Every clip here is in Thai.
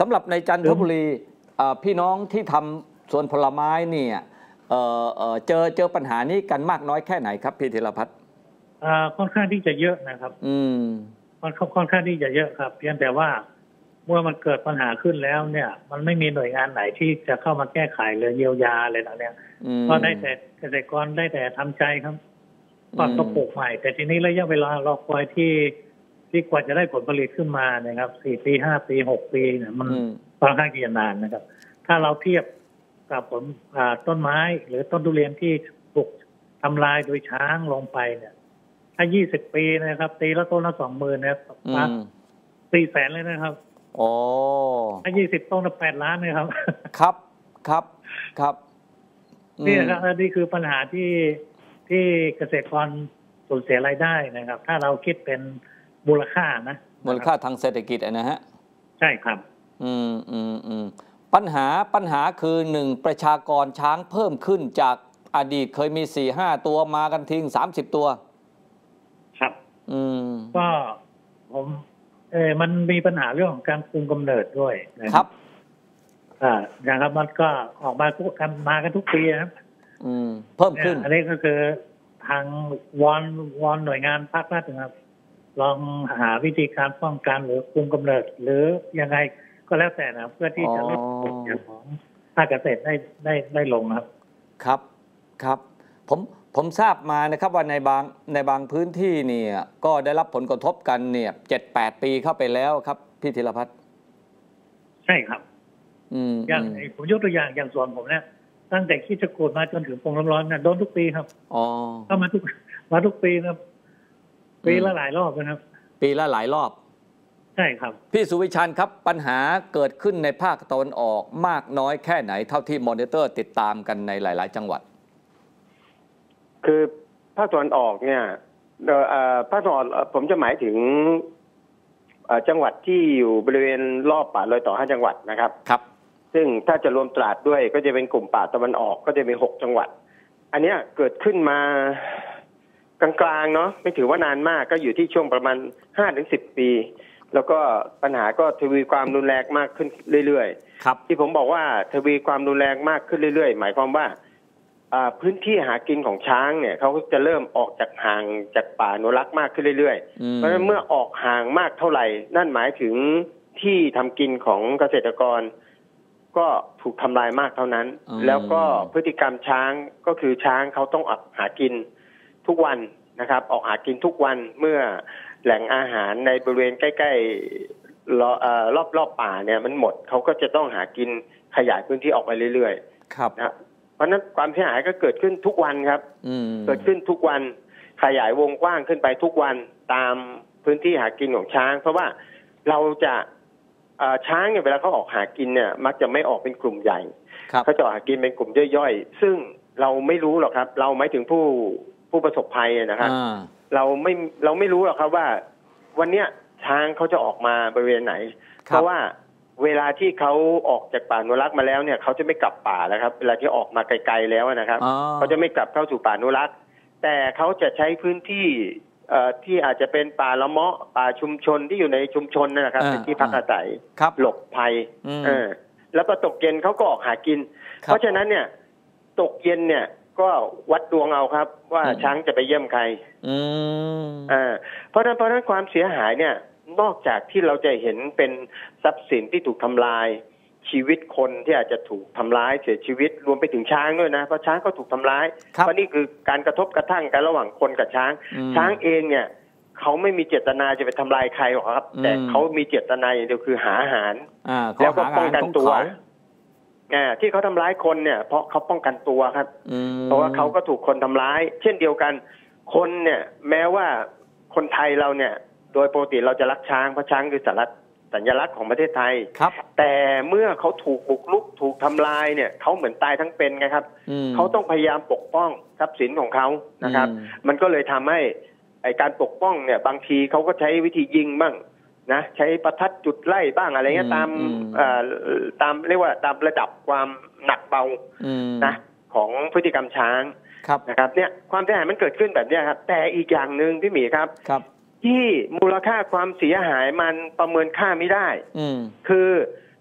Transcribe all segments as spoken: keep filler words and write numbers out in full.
ำหรับในจันทบุรีพี่น้องที่ทำสวนผลไม้เนี่ยเอ่อเอ่อเจอเจอปัญหานี้กันมากน้อยแค่ไหนครับพี่ธีรพัฒน์อ่าค่อนข้างที่จะเยอะนะครับอืมมันค่อนข้างที่จะเยอะครับเพียงแต่ว่าเมื่อมันเกิดปัญหาขึ้นแล้วเนี่ยมันไม่มีหน่วยงานไหนที่จะเข้ามาแก้ไขหรือเยียวยาอะไรต่างๆก็ได้แต่เกษตรกรได้แต่ทำใจครับก็ต้องปลูกใหม่แต่ทีนี้ระยะเวลารอคอยที่ที่กว่าจะได้ผลผลิตขึ้นมานะครับสี่ปีห้าปีหกปีเนี่ยมันค่อนข้างที่จะนานนะครับถ้าเราเทียบกับผลต้นไม้หรือต้นทุเรียนที่ถูกทำลายโดยช้างลงไปเนี่ยถ้ายี่สิบปีนะครับตีละต้นละสองหมื่นนะครับสี่แสนเลยนะครับโอ้ถ้ายี่สิบต้นละแปดล้านนะครับครับครับครับนี่ครับนี่คือปัญหาที่ที่เกษตรกรสูญเสียรายได้นะครับถ้าเราคิดเป็นมูลค่านะมูลค่าทางเศรษฐกิจนะฮะใช่ครับอืมอืมอืมปัญหาปัญหาคือหนึ่งประชากรช้างเพิ่มขึ้นจากอดีตเคยมีสี่ห้าตัวมากันทิ้งสามสิบตัวครับอืมก็ผมเออมันมีปัญหาเรื่องของการคุมกำเนิดด้วยนะครับอ่านะครับมันก็ออกมาทุกกันมากันทุกปีนะครับอืมเพิ่มขึ้นอันนี้ก็คือทางวอนวอนหน่วยงานภาครัฐนะครับลองหาวิธีการป้องกันหรือคุมกำเนิดหรือยังไงก็แล้วแต่นะเพื่อที่จะลดผลของภาคเกษตรได้ได้ได้ลงครับครับครับผมผมทราบมานะครับว่าในบางในบางพื้นที่เนี่ยก็ได้รับผลกระทบกันเนี่ยเจ็ดแปดปีเข้าไปแล้วครับพี่ธีรพัฒน์ใช่ครับอืมอย่างผมยกตัวอย่างอย่างสวนผมเนี่ยตั้งแต่ขี้จะโกดมาจนถึงปงน้ำร้อนเนี่ยโดนทุกปีครับอ๋อเข้ามาทุกมาทุกปีครับปีละหลายรอบนะครับปีละหลายรอบใช่ครับพี่สุวิชันครับปัญหาเกิดขึ้นในภาคตะวันออกมากน้อยแค่ไหนเท่าที่มอนิเตอร์ติดตามกันในหลายๆจังหวัดคือภาคตะวันออกเนี่ยภาคตะวันออกผมจะหมายถึงจังหวัดที่อยู่บริเวณรอบป่ารอยต่อห้าจังหวัดนะครับครับซึ่งถ้าจะรวมตราดด้วยก็จะเป็นกลุ่มป่าตะวันออกก็จะมีหกจังหวัดอันนี้เกิดขึ้นมากลางๆเนาะไม่ถือว่านานมากก็อยู่ที่ช่วงประมาณห้าถึงสิบปีแล้วก็ปัญหาก็ทวีความรุนแรงมากขึ้นเรื่อยๆครับที่ผมบอกว่าทวีความรุนแรงมากขึ้นเรื่อยๆหมายความว่าพื้นที่หากินของช้างเนี่ยเขาจะเริ่มออกจากห่างจากป่าอนุรักษ์มากขึ้นเรื่อยๆเพราะฉะนั้นเมื่อออกห่างมากเท่าไหร่นั่นหมายถึงที่ทำกินของเกษตรกรก็ถูกทำลายมากเท่านั้นแล้วก็พฤติกรรมช้างก็คือช้างเขาต้องออกหากินทุกวันนะครับออกหากินทุกวันเมื่อแหล่งอาหารในบริเวณใกล้ๆรอบรอบป่าเนี่ยมันหมดเขาก็จะต้องหากินขยายพื้นที่ออกไปเรื่อยๆครับนะเพราะนั้นความเสียหายก็เกิดขึ้นทุกวันครับเกิดขึ้นทุกวันขยายวงกว้างขึ้นไปทุกวันตามพื้นที่หากินของช้างเพราะว่าเราจะช้างเนี่ยเวลาเขาออกหากินเนี่ยมักจะไม่ออกเป็นกลุ่มใหญ่เขาจะออกหากินเป็นกลุ่มย่อยๆซึ่งเราไม่รู้หรอกครับเราหมายถึงผู้ผู้ประสบภัยนะครับเราไม่เราไม่รู้หรอกครับว่าวันเนี้ยช้างเขาจะออกมาบริเวณไหนเพราะว่าเวลาที่เขาออกจากป่าอนุรักษ์มาแล้วเนี่ยเขาจะไม่กลับป่าแล้วครับเวลาที่ออกมาไกลๆแล้วนะครับเขาจะไม่กลับเข้าสู่ป่าอนุรักษ์แต่เขาจะใช้พื้นที่ที่อาจจะเป็นป่าละเมาะป่าชุมชนที่อยู่ในชุมชนนะครับเป็นที่พักอาศัยหลบภัยแล้วก็ตกเย็นเขาก็ออกหากินเพราะฉะนั้นเนี่ยตกเย็นเนี่ยก็วัดดวงเอาครับว่าช้างจะไปเยี่ยมใครอ่าเพราะฉะนั้นเพราะฉะนั้นความเสียหายเนี่ยนอกจากที่เราจะเห็นเป็นทรัพย์สินที่ถูกทำลายชีวิตคนที่อาจจะถูกทำร้ายเสียชีวิตรวมไปถึงช้างด้วยนะเพราะช้างก็ถูกทำร้ายเพราะนี่คือการกระทบกระทั่งกันระหว่างคนกับช้างช้างเองเนี่ยเขาไม่มีเจตนาจะไปทำลายใครหรอกครับแต่เขามีเจตนาอย่างเดียวคือหาอาหารแล้วก็ป้องกันตัวที่เขาทำร้ายคนเนี่ยเพราะเขาป้องกันตัวครับเพราะว่าเขาก็ถูกคนทำร้ายเช่นเดียวกันคนเนี่ยแม้ว่าคนไทยเราเนี่ยโดยปกติเราจะรักช้างเพราะช้างคือสัญลักษณ์สัญลักษณ์ของประเทศไทยแต่เมื่อเขาถูกบุกรุกถูกทำลายเนี่ยเขาเหมือนตายทั้งเป็นไงครับเขาต้องพยายามปกป้องทรัพย์สินของเขานะครับมันก็เลยทำให้ไอ้การปกป้องเนี่ยบางทีเขาก็ใช้วิธียิงบ้างนะใช้ประทัดจุดไล่บ้างอะไรเงี้ยตามตามเรียกว่าตามระดับความหนักเบานะของพฤติกรรมช้างนะครับเนี่ยความเสียหายมันเกิดขึ้นแบบนี้ครับแต่อีกอย่างหนึ่งพี่หมีครับที่มูลค่าความเสียหายมันประเมินค่าไม่ได้คือ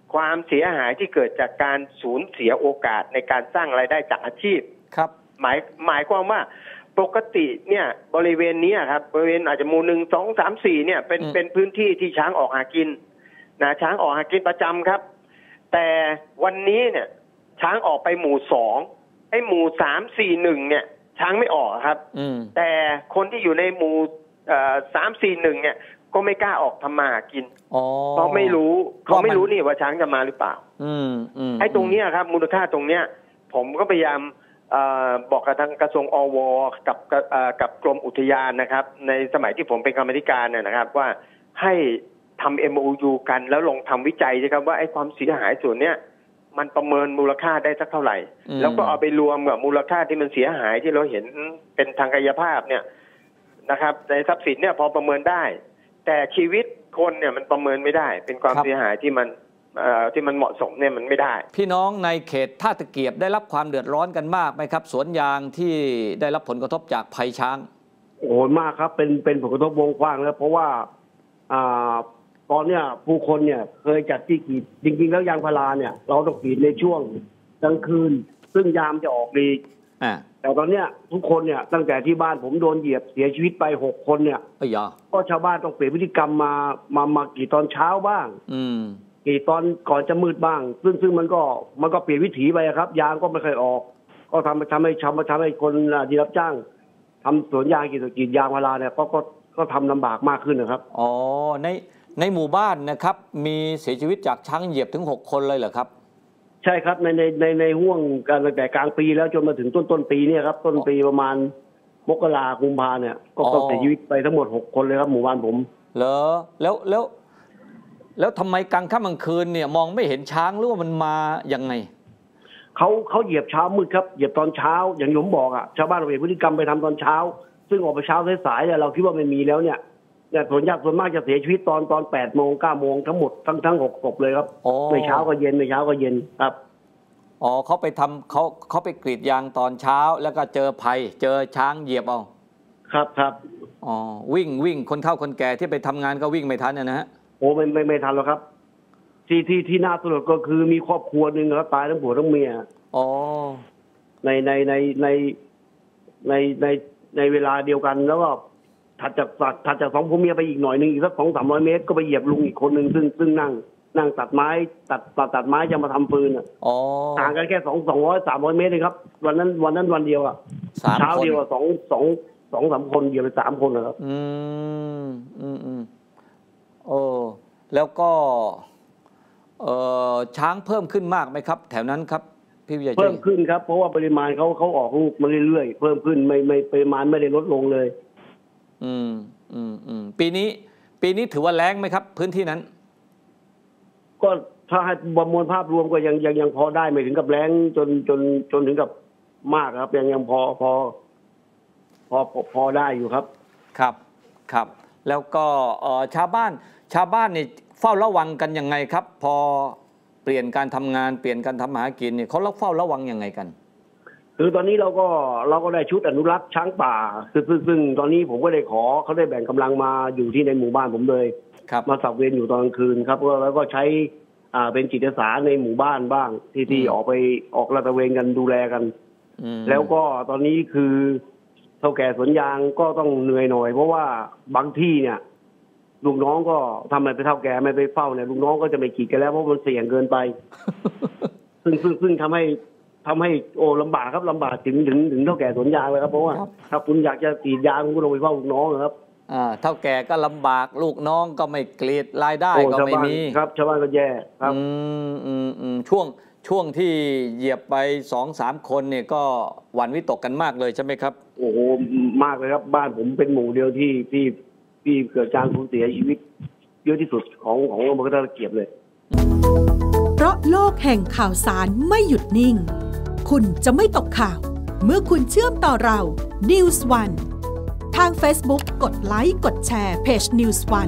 ความเสียหายที่เกิดจากการสูญเสียโอกาสในการสร้างรายได้จากอาชีพครับหมายหมายความว่าปกติเนี่ยบริเวณนี้ครับบริเวณอาจจะหมู่หนึ่งสองสามสี่เนี่ยเป็นเป็นพื้นที่ที่ช้างออกหากินนะช้างออกหากินประจำครับแต่วันนี้เนี่ยช้างออกไปหมู่สองไอ้หมู่สามสี่หนึ่งเนี่ยช้างไม่ออกครับแต่คนที่อยู่ในหมู่สามสี่หนึ่งเนี่ยก็ไม่กล้าออกทำมาหากินเพราะไม่รู้เขาไม่รู้นี่ว่าช้างจะมาหรือเปล่าไอ้ตรงเนี้ยครับมูลค่าตรงเนี้ยผมก็พยายามบอกกับทางกระทรวงอวกับกับกรมอุทยานนะครับในสมัยที่ผมเป็นกรรมาธิการเนี่ยนะครับว่าให้ทำ เอ็ม โอ ยู กันแล้วลองทำวิจัยนะครับว่าไอ้ความเสียหายส่วนเนี้ยมันประเมินมูลค่าได้สักเท่าไหร่แล้วก็เอาไปรวมกับมูลค่าที่มันเสียหายที่เราเห็นเป็นทางกายภาพเนี่ยนะครับในทรัพย์สินเนี่ยพอประเมินได้แต่ชีวิตคนเนี่ยมันประเมินไม่ได้เป็นความเสียหายที่มันที่มันเหมาะสมเนี่ยมันไม่ได้พี่น้องในเขตท่าตะเกียบได้รับความเดือดร้อนกันมากไหมครับสวนยางที่ได้รับผลกระทบจากภัยช้างโอ้มากครับเป็นเป็นผลกระทบวงกว้างแล้วเพราะว่าอ่าตอนเนี้ยผู้คนเนี่ยเคยจัดที่กรีดจริงๆแล้วยางพาราเนี่ยเราต้องกรีดในช่วงกลางคืนซึ่งยามจะออกดีแต่ตอนเนี้ยทุกคนเนี่ยตั้งแต่ที่บ้านผมโดนเหยียบเสียชีวิตไปหกคนเนี่ยก็ชาวบ้านต้องเปลี่ยนพฤติกรรมมามามากรีดตอนเช้าบ้างกรีดตอนก่อนจะมืดบ้างซึ่งซึ่งมันก็มันก็เปลี่ยนวิถีไปครับยางก็ไม่เคยออกก็ทำทำให้ชาวทำให้คนที่รับจ้างทำสวนยางกรีดกรีดยางพาราเนี่ยก็ก็ก็ทำลำบากมากขึ้นนะครับอ๋อในในหมู่บ้านนะครับมีเสียชีวิตจากช้างเหยียบถึงหกคนเลยเหรอครับใช่ครับในในในในห่วงการตั้งแต่กลางปีแล้วจนมาถึงต้นต้นปีเนี่ยครับต้นปีประมาณมกราคมกุมภาเนี่ยก็เสียชีวิตไปทั้งหมดหกคนเลยครับหมู่บ้านผมเหรอแล้วแล้วแล้วทำไมกลางค่ำกลางคืนเนี่ยมองไม่เห็นช้างหรือว่ามันมายังไงเขาเขาเหยียบเช้ามืดครับเหยียบตอนเช้าอย่างผมบอกอ่ะชาวบ้านเราเห็นพฤติกรรมไปทำตอนเช้าซึ่งออกไปเช้าสายๆเราคิดว่ามันมีแล้วเนี่ยเนี่ยส่วนยากส่วนมากจะเสียชีวิตตอนตอนแปดโมงเก้าโมงทั้งหมดทั้งทั้งหกศพเลยครับไม่เช้าก็เย็นไม่เช้าก็เย็นครับอ๋อเขาไปทำเขาเขาไปกรีดยางตอนเช้าแล้วก็เจอภัยเจอช้างเหยียบเอาครับครับอ๋อวิ่งวิ่งคนเฒ่าคนแก่ที่ไปทำงานก็วิ่งไม่ทันนะฮะโอ้ไม่ไม่ไม่ทันหรอกครับที่ที่ที่น่าสลดก็คือมีครอบครัวหนึ่งครับตายทั้งผัวทั้งเมียอ๋อในในในในในในในเวลาเดียวกันแล้วก็ถัดจากถัดจากสองผัวเมียไปอีกหน่อยนึงอีกสักสองสามร้อยเมตรก็ไปเหยียบลุงอีกคนหนึ่งซึ่งซึ่งนั่งนั่งตัดไม้ตัดตัดตัดไม้จะมาทำฟืนอ่ะห่างกันแค่สองสองร้อยสามร้อยเมตรเองครับวันนั้นวันนั้นวันเดียวอ่ะเช้าเดียวสองสองสองสามคนเหยียบไปสามคนนะครับอืมอืมอืมโอ้แล้วก็เอ่อช้างเพิ่มขึ้นมากไหมครับแถวนั้นครับพี่วิจัยเพิ่มขึ้นครับเพราะว่าปริมาณเขาเขาออกลูกมาเรื่อยๆเพิ่มขึ้นไม่ไม่ปริมาณไม่ได้ลดลงเลยอืมอืมอืมปีนี้ปีนี้ถือว่าแล้งไหมครับพื้นที่นั้นก็ถ้าให้ประมวลภาพรวมก็ยังยังยังพอได้ไม่ถึงกับแล้งจนจนจนถึงกับมากครับยังยังพอพอพอพอได้อยู่ครับครับครับแล้วก็เอ่อชาวบ้านชาวบ้านนี่เฝ้าระวังกันยังไงครับพอเปลี่ยนการทำงานเปลี่ยนการทำหากินเนี่ยเขาเฝ้าระวังยังไงกันคือตอนนี้เราก็เราก็ได้ชุดอนุรักษ์ช้างป่าคือซึ่งซึ่งตอนนี้ผมก็ได้ขอเขาได้แบ่งกำลังมาอยู่ที่ในหมู่บ้านผมเลยมาสับเวรอยู่ตอนกลางคืนครับแล้วก็ใช้อ่าเป็นจิตอาสาในหมู่บ้านบ้างที่ที่ออกไปออกลาดตระเวนกันดูแลกันแล้วก็ตอนนี้คือเฒ่าแก่สวนยางก็ต้องเหนื่อยหน่อยเพราะว่าบางที่เนี่ยลูกน้องก็ทำอะไรไปเฒ่าแก่ไม่ไปเฝ้าเนี่ยลูกน้องก็จะไม่ขีดกันแล้วเพราะมันเสี่ยงเกินไป ซึ่งซึ่งซึ่งทำให้ทำให้โอ้ลำบากครับลำบากถึงถึงถึงเฒ่าแก่สวนยางเลยครับเพราะว่าถ้าคุณอยากจะกรีดยางคุณก็ลงไปเฝ้าลูกน้องครับอ่าเฒ่าแก่ก็ลำบากลูกน้องก็ไม่กรีดรายได้ก็ไม่มีครับชาวบ้านก็แย่ครับอืมอืมอืมช่วงช่วงที่เหยียบไปสองสามคนเนี่ยก็หวั่นวิตกกันมากเลยใช่ไหมครับโอ้โหมากเลยครับบ้านผมเป็นหมู่เดียวที่ที่ที่เกิดการสูญเสียชีวิตเยอะที่สุดของของอำเภอท่าตะเกียบเลยเพราะโลกแห่งข่าวสารไม่หยุดนิ่งคุณจะไม่ตกข่าวเมื่อคุณเชื่อมต่อเรา นิวส์ วัน ทาง Facebook กดไลค์กดแชร์เพจ นิวส์ วัน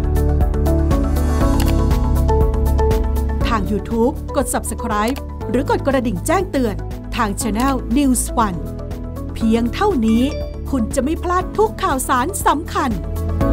ทาง YouTube กด ซับสไครบ์ หรือกดกระดิ่งแจ้งเตือนทาง Channel นิวส์ วัน เพียงเท่านี้คุณจะไม่พลาดทุกข่าวสารสำคัญ